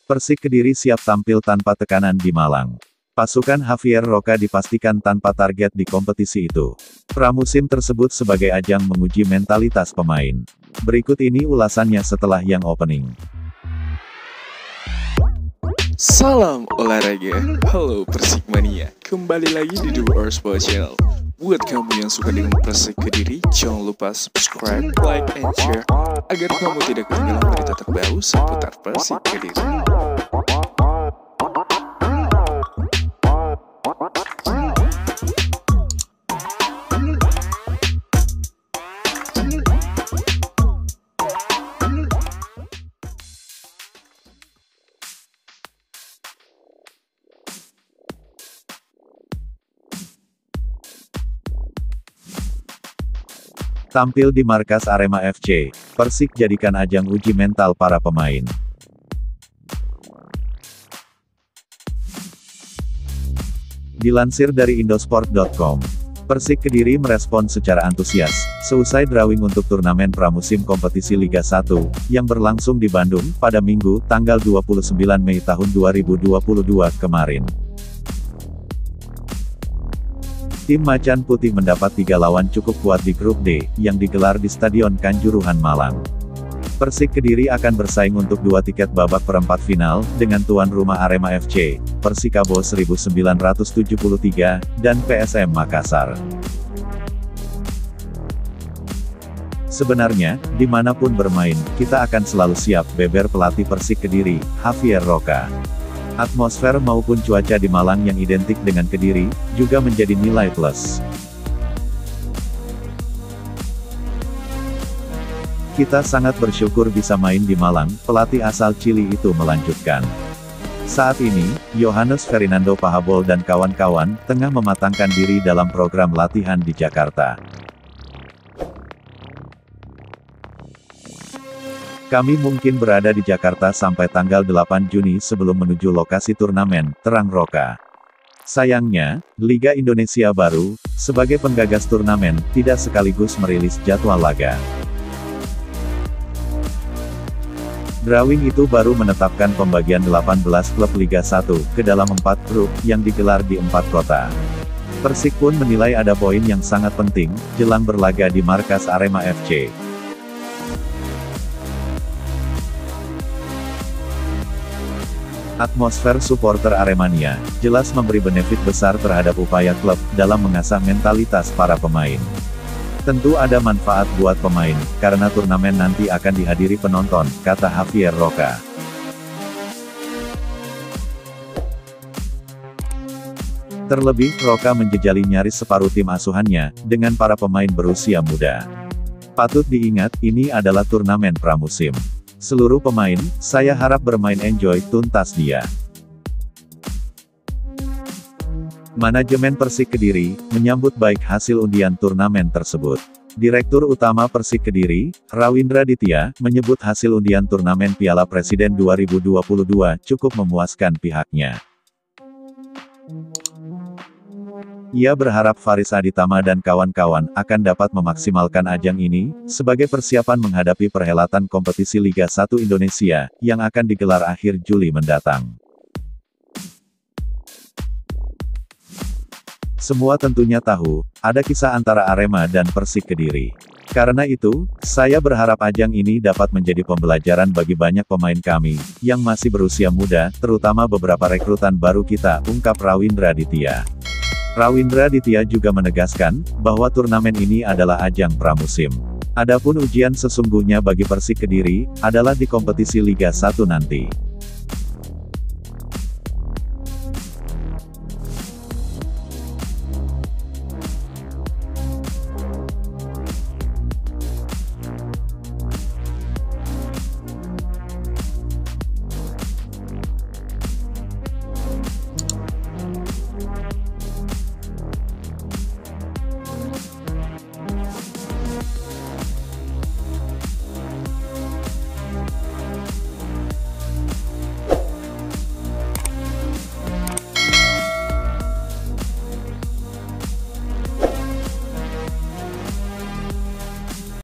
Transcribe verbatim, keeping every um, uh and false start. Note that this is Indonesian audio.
Persik Kediri siap tampil tanpa tekanan di Malang. Pasukan Javier Roca dipastikan tanpa target di kompetisi itu. Pramusim tersebut sebagai ajang menguji mentalitas pemain. Berikut ini ulasannya setelah yang opening. Salam olahraga, halo Persikmania, kembali lagi di The World Sports Channel. Buat kamu yang suka dengan Persik Kediri, jangan lupa subscribe, like, and share, agar kamu tidak ketinggalan berita terbaru seputar Persik Kediri. Tampil di markas Arema F C, Persik jadikan ajang uji mental para pemain. Dilansir dari indosport dot com, Persik Kediri merespon secara antusias, seusai drawing untuk turnamen pramusim kompetisi Liga satu, yang berlangsung di Bandung, pada Minggu, tanggal dua puluh sembilan Mei tahun dua ribu dua puluh dua kemarin. Tim Macan Putih mendapat tiga lawan cukup kuat di grup D, yang digelar di Stadion Kanjuruhan Malang. Persik Kediri akan bersaing untuk dua tiket babak perempat final, dengan tuan rumah Arema F C, Persikabo seribu sembilan ratus tujuh puluh tiga, dan P S M Makassar. Sebenarnya, dimanapun bermain, kita akan selalu siap, beber pelatih Persik Kediri, Javier Roca. Atmosfer maupun cuaca di Malang yang identik dengan Kediri, juga menjadi nilai plus. Kita sangat bersyukur bisa main di Malang, pelatih asal Chili itu melanjutkan. Saat ini, Yohanes Fernando Pahabol dan kawan-kawan, tengah mematangkan diri dalam program latihan di Jakarta. Kami mungkin berada di Jakarta sampai tanggal delapan Juni sebelum menuju lokasi turnamen, terang Roca. Sayangnya, Liga Indonesia baru, sebagai penggagas turnamen, tidak sekaligus merilis jadwal laga. Drawing itu baru menetapkan pembagian delapan belas klub Liga satu, ke dalam empat grup, yang digelar di empat kota. Persik pun menilai ada poin yang sangat penting, jelang berlaga di markas Arema F C. Atmosfer supporter Aremania, jelas memberi benefit besar terhadap upaya klub, dalam mengasah mentalitas para pemain. Tentu ada manfaat buat pemain, karena turnamen nanti akan dihadiri penonton, kata Javier Roca. Terlebih, Roca menjejali nyaris separuh tim asuhannya, dengan para pemain berusia muda. Patut diingat, ini adalah turnamen pramusim. Seluruh pemain, saya harap bermain enjoy, tuntas dia. Manajemen Persik Kediri, menyambut baik hasil undian turnamen tersebut. Direktur Utama Persik Kediri, Rawindra Ditya, menyebut hasil undian turnamen Piala Presiden dua ribu dua puluh dua cukup memuaskan pihaknya. Ia berharap Faris Aditama dan kawan-kawan akan dapat memaksimalkan ajang ini, sebagai persiapan menghadapi perhelatan kompetisi Liga satu Indonesia, yang akan digelar akhir Juli mendatang. Semua tentunya tahu, ada kisah antara Arema dan Persik Kediri. Karena itu, saya berharap ajang ini dapat menjadi pembelajaran bagi banyak pemain kami, yang masih berusia muda, terutama beberapa rekrutan baru kita, ungkap Rawindra Ditya. Rawindra Ditya juga menegaskan, bahwa turnamen ini adalah ajang pramusim. Adapun ujian sesungguhnya bagi Persik Kediri, adalah di kompetisi Liga satu nanti.